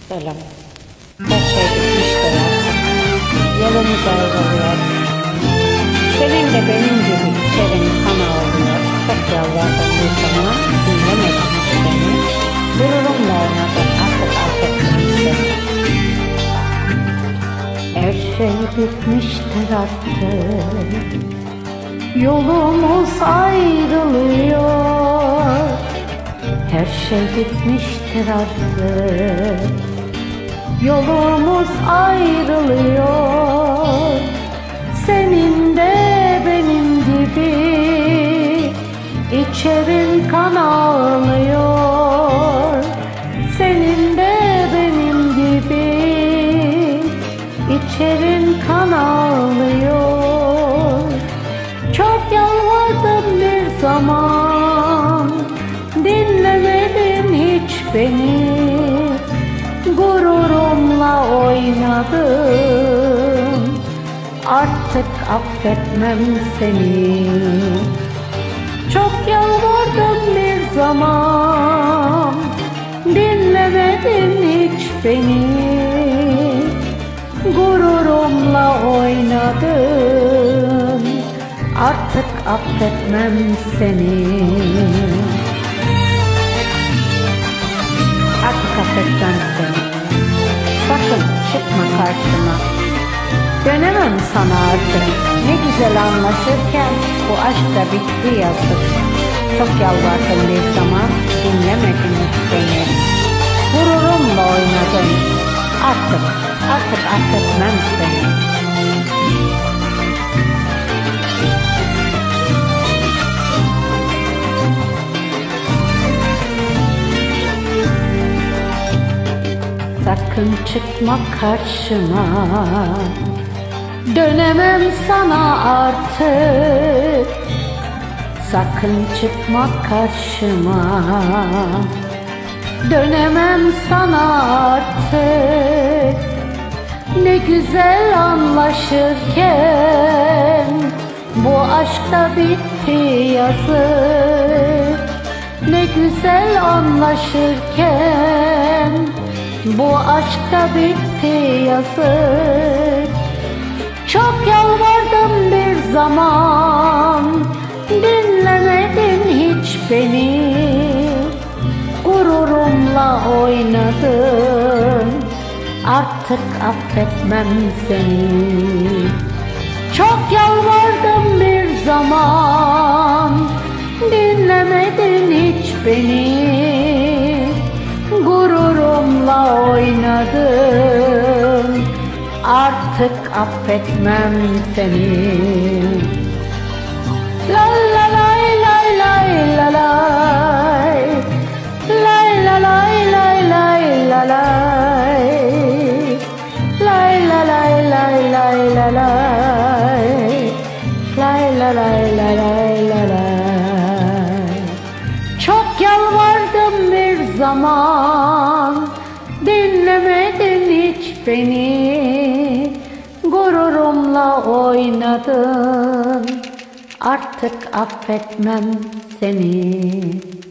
Selam. Her şey bitmiştir artık. Yolumuz ayrılıyor. Senin de benim gibi içerin kan ağlıyor. Çok yalvardım bir sana, dinlemedin hiç beni. Gururumla oynadım, artık affetmem seni. Her şey bitmiştir artık. Yolumuz ayrılıyor. Her şey bitmiştir artık. Yolumuz ayrılıyor. Senin de benim gibi içerin kan ağlıyor. Senin de benim gibi içerin kan ağlıyor. Çok yalvardım bir zaman, dinlemedin hiç beni. Gururumla oynadım, artık affetmem seni. Çok yalvardım bir zaman, dinlemedin hiç beni. Gururumla oynadım, artık affetmem seni. Artık affetmem seni. Sakın çıkma karşıma. Dönemem sana artık. Ne güzel anlaşırken bu aşk da bitti yazık. Çok yalvardım bir zaman, dinlemedin hiç beni. Gururumla oynadın. Artık affetmem seni. Sakın çıkma karşıma. Dönemem sana artık. Sakın çıkma karşıma. Dönemem sana artık. Ne güzel anlaşırken bu aşk da bitti yazık. Ne güzel anlaşırken bu aşk da bitti yazık. Çok yalvardım bir zaman, dinlemedin hiç beni. Gururumla oynadın, artık affetmem seni. Çok yalvardım bir zaman, dinlemedin hiç beni. Gururumla oynadım, artık affetmem seni. La la lay lay lay la lay, lay la lay lay lay la lay, lay la lay lay lay la lay, lay la lay lay lay la lay. Çok yalvardım bir zaman, dinlemedin hiç beni. Gururumla oynadın, artık affetmem seni.